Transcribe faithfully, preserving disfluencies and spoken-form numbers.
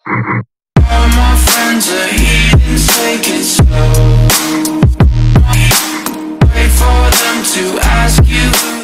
All my friends are heathens, take it slow. Wait for them to ask you